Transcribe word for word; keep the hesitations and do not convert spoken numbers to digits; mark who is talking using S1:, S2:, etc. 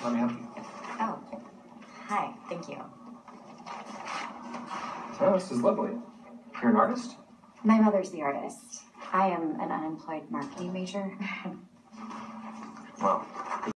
S1: Let me help you.
S2: Oh, hi. Thank you.
S1: Oh, this is lovely. You're an artist?
S2: My mother's the artist. I am an unemployed marketing major.
S1: Well,